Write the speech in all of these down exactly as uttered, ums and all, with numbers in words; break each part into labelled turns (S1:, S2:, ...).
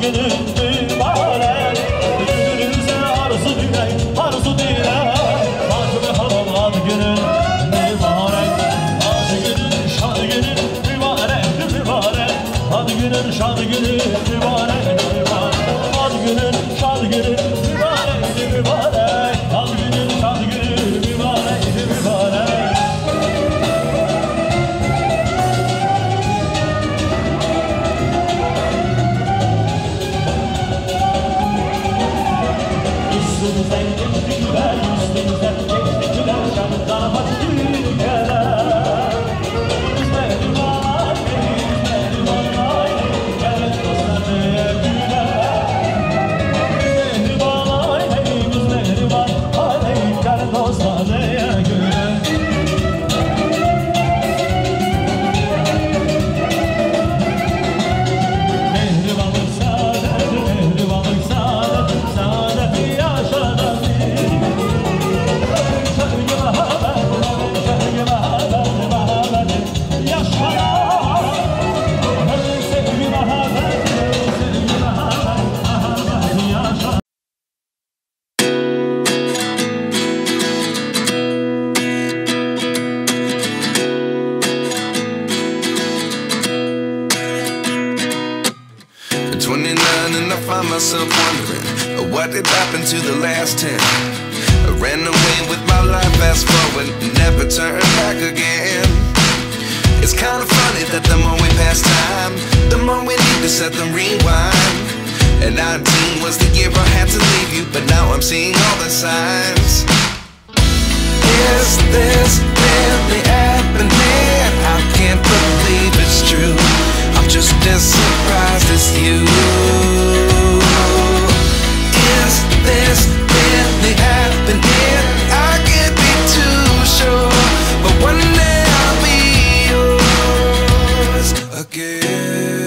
S1: günün mübarek. Birbirimize arzu dilek, arzu dilek. Hadi bakalım ad günün mübarek. Ad günün şad günün mübarek, mübarek. Ad günün şad günün mübarek, mübarek. Ad günün şad günün mübarek, mübarek. Ad günün şad günün mübarek, mübarek. Üstümüzden geçtikler, üstümüzden geçtikler, şanlıklar hadi ülkeler. Üzmedim var, üzmedim var, gelin dostlar diye güler. Üzmedim var, üzmedim var, gelin dostlar diye güler. Mehribanlık saadet, mehribanlık saadet, saadeti yaşanan bir. Sevgi mehabet, sevgi mehabet, mehabet yaşanan. Sevgi mehabet, sevgi mehabet, mehabet yaşanan.
S2: twenty-nine and I find myself wondering uh, what did happen to the last ten. I ran away with my life, fast forward, never turn back again. It's kind of funny that the more we pass time, the more we need to set the rewind. And nineteen was the year I had to leave you, but now I'm seeing all the signs. Is this really happening? I can't believe it's true. I'm just as surprised as you. Is this really happening? I can't be too sure, but one day I'll be yours again.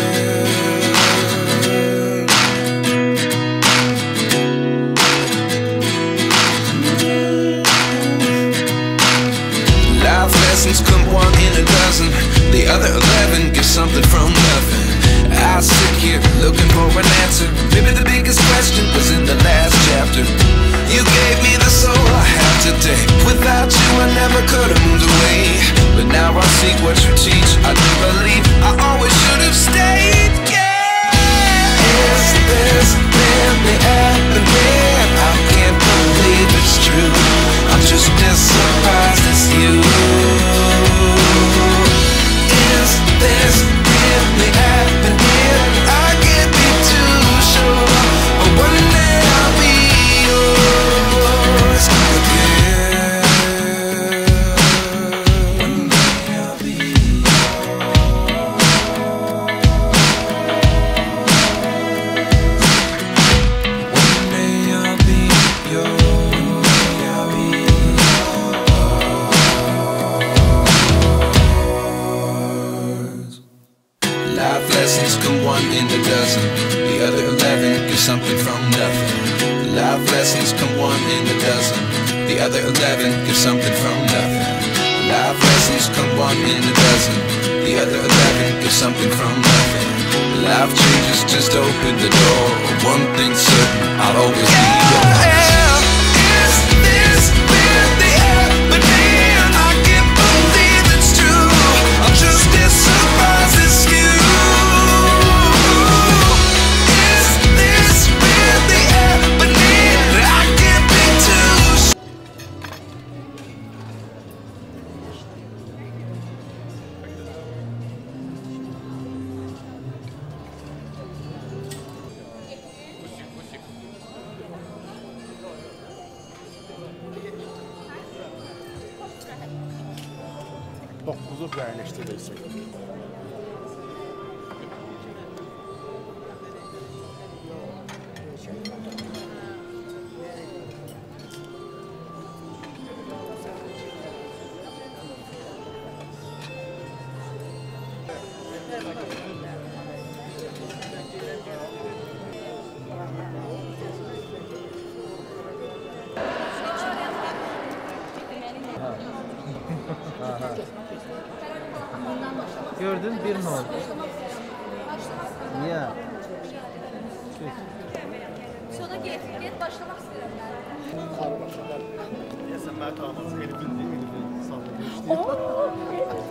S2: Life lessons come one in a dozen. The other eleven give something from nothing. I sit here looking for an answer. Maybe the biggest question was in the last chapter. You gave me the soul I have today. Without you I never could have moved away. But now I see what you teach. I do believe I always should have stayed. Yeah. Is this really happening? I can't believe it's true. I'm just as surprised as you. Is this really happening? I can't be too sure, but one day I'll be yours again. One day I'll be One day I'll be yours. I'll be yours. Life lessons come one in a dozen. The other eleven give something from nothing. Life lessons come one in a dozen. The other eleven give something from nothing. Life lessons come one in a dozen. The other eleven give something from nothing. Life changes just open the door. One thing's certain, I'll always be yours. Is this really happening? I can't believe it's true. I'm just as surprised as you. Is this really happening? I can't be too sure.
S3: dokuzu yerleştirirsek.
S4: Gördün bir mi oldu? Ya. başlamaq istəyirəm mən.
S3: Karmaşalar. Deyəsən, mən tanımaz. Elifin deyil, Elifin sağlıqlı işləyir.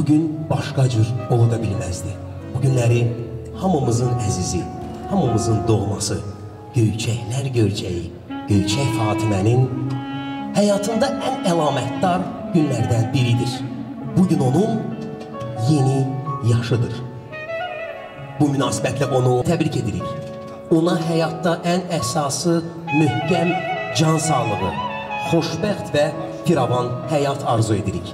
S5: bugün başqa cür ola da bilməzdi. Bu günləri hamımızın əzizi, hamımızın doğması, Göyçəklər görçəyi, Göyçək Fatimənin həyatında ən əlamətdar günlərdən biridir. Bugün onun yeni yaşıdır. Bu münasibətlə onu təbrik edirik. Ona həyatda ən əsası möhkəm can sağlığı, xoşbəxt və firavan həyat arzu edirik.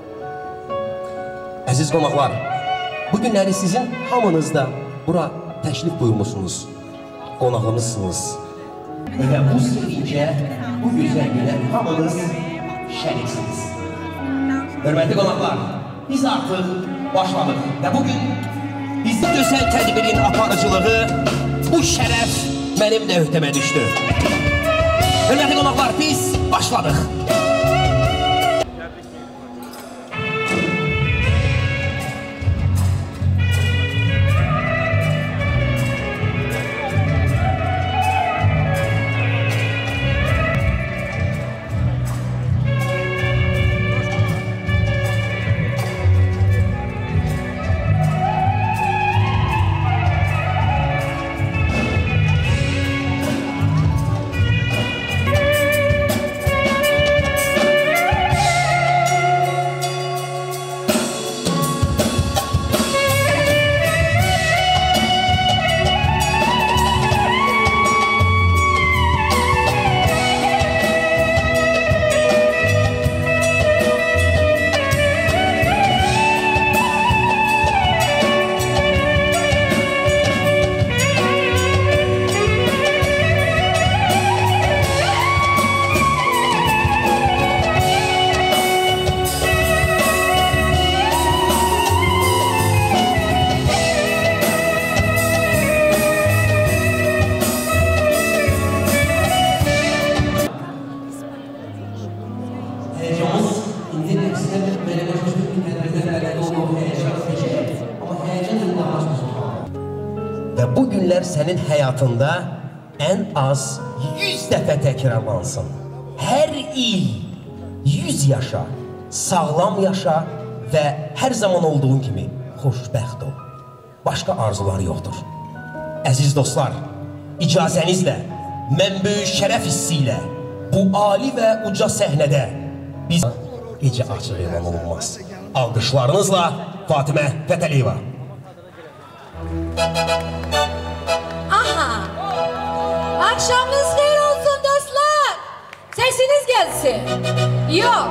S5: Əziz qonaqlar, bu günləri sizin hamınız da bura təşrif buyurmuşsunuz, qonağımızsınız. Və bu sevincə, bu gözəl günə hamınız şəriksiniz. Hörmətli qonaqlar, biz artıq başladıq və bugün bizim gözəl tədbirin aparıcılığı, bu şərəf mənim də öhdəmə düşdü. Hörmətli qonaqlar, biz başladıq. Və bu günlər sənin həyatında ən az yüz dəfə təkrarlansın. Hər il yüz yaşa, sağlam yaşa və hər zaman olduğun kimi xoşbəxt ol. Başqa arzular yoxdur. Əziz dostlar, icazənizlə, mən böyük şərəf hissi ilə bu ali və uca səhnədə biz gecə açıq elan olunmaz. Alqışlarınızla Fatimə Fətəliyeva.
S4: Aha! Akşamınız xeyir olsun dostlar. Sesiniz gelsin. Yok.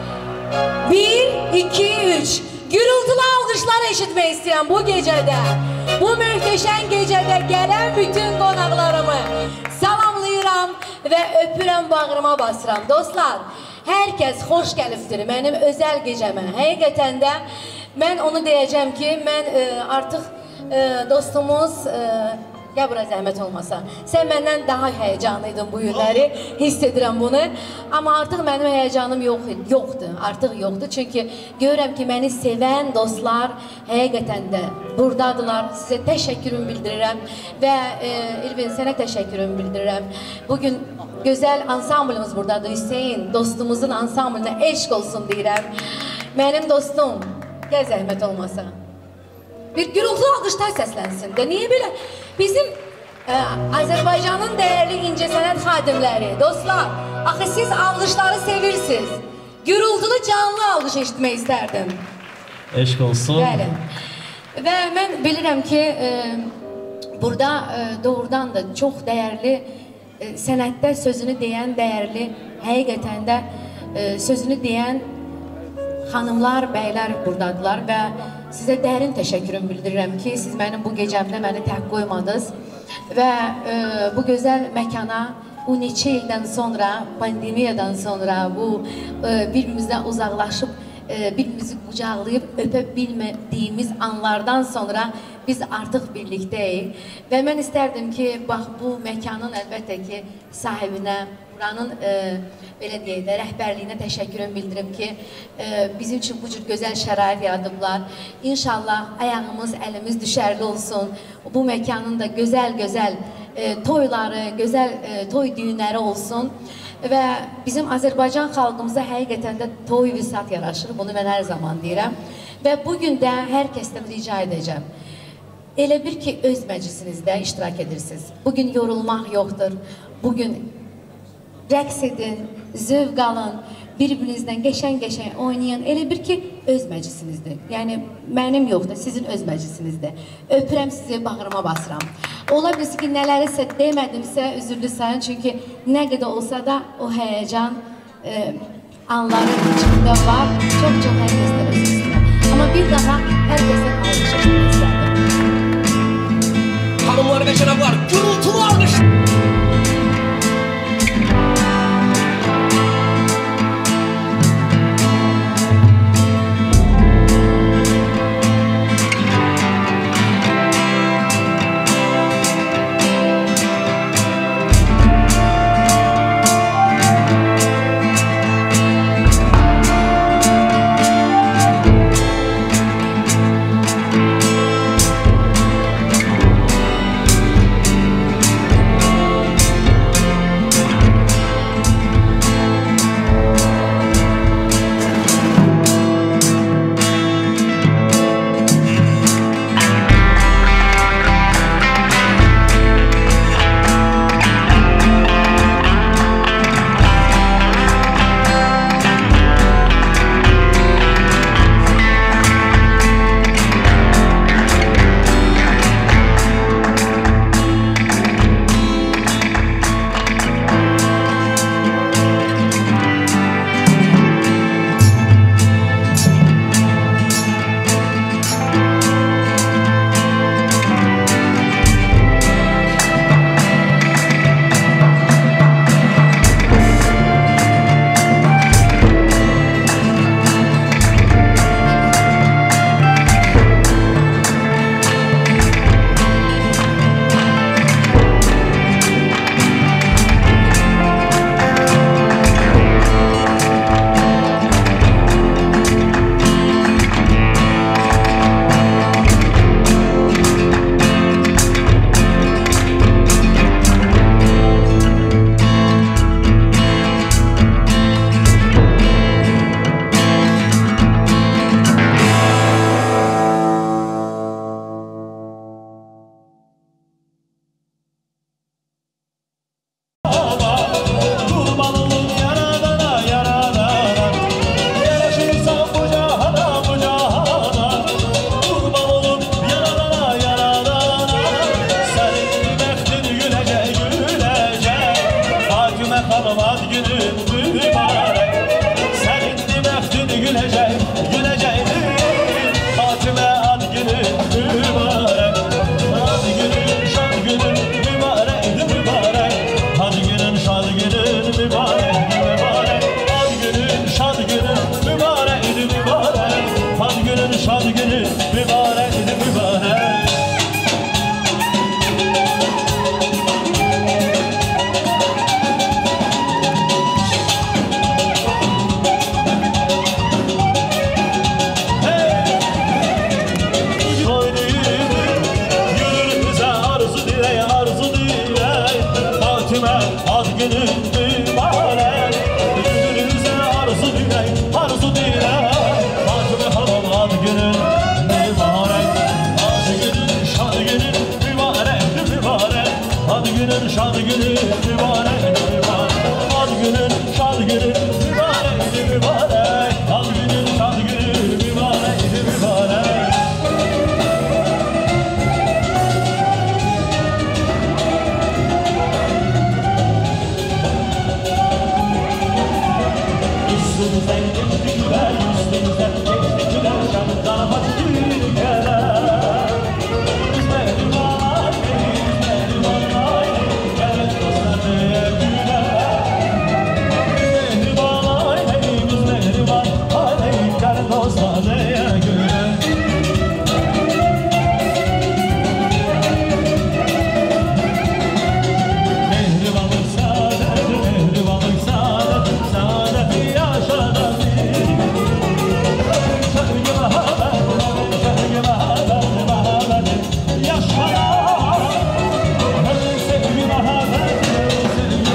S4: Bir, iki, üç. Gürültülü alqışlar eşitmək istəyən bu gecədə, bu möhtəşəm gecədə gələn bütün qonaqlarımı salamlayıram və öpürəm, bağrıma basıram. Dostlar, hər kəs xoş gəlibdir mənim özəl gecəmə. Həqiqətən də mən onu deyəcəm ki, mən e, artıq e, dostumuz... E, Ya bura zəhmət olmasa. Sən məndən daha həyəcanlıydın bu günləri, hiss edirəm bunu. Amma artıq mənim həyəcanım yox, yoxdur, artıq yoxdur. Çünki görürəm ki, məni sevən dostlar həqiqətən də buradadılar. Sizə təşəkkürümü bildirirəm və e, İlvin, sənə təşəkkürümü bildirirəm. Bugün gözəl ansamblımız buradadır. Hüseyin, dostumuzun ansamblına eşq olsun deyirəm. Mənim dostum, gəl zəhmət olmasa. Bir gürültülü alqışlar səslənsin də. Niyə belə? Bizim e, Azərbaycanın dəyərli incəsənət xadimləri, dostlar, axı siz alqışları sevirsiniz. Gürültülü canlı alqış eşitmək istərdim.
S1: Eşq olsun.
S4: Bəli. Və mən bilirəm ki, e, burada e, doğrudan da çox dəyərli, e, sənətdə sözünü deyən dəyərli, həqiqətən də e, sözünü deyən xanımlar, bəylər buradadılar və sizə dərin təşəkkürümü bildirirəm ki, siz mənim bu gecəmdə məni tək qoymadınız və e, bu gözəl məkana bu neçə ildən sonra, pandemiyadan sonra, bu e, bir-birimizdən uzaqlaşıb, e, bir-birimizi qucaqlayıb öpə bilmədiyimiz anlardan sonra biz artıq birlikdəyik və mən istərdim ki, bax bu məkanın əlbəttə ki, sahibinə, buranın e, belə deyək də, rəhbərliyinə təşəkkürümü bildirim ki, e, bizim üçün bu cür gözəl şərait yaradıblar. İnşallah ayağımız, əlimiz düşərli olsun. Bu məkanın da gözəl-gözəl e, toyları, gözəl e, toy düyünləri olsun. Və bizim Azərbaycan xalqımıza həqiqətən də toy vüsat yaraşır. Bunu mən hər zaman deyirəm. Və bugün də hər kəsdən rica edəcəm. Elə bir ki, öz məclisinizdə iştirak edirsiniz. Bugün yorulmaq yoxdur. Bugün rəqs edin, zövq alın, bir-birinizdən qəşəng-qəşəng oynayın. Elə bir ki, öz məclisinizdir. Yəni, mənim yoxdur, sizin öz məclisinizdir. Öpürəm sizi, bağrıma basıram. Ola bilsin ki, nələrisə demədimsə, üzürlü sayın. Çünki nə qədər olsa da o həyəcan e, anların içində var. Çox-çox hər kəsdən özür istəyirəm. Amma bir daha hər kəsdən almış etmək istərdim.
S5: Hanımlar ve cənablar, gürültülü almış.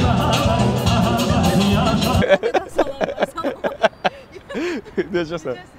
S6: Necəsən?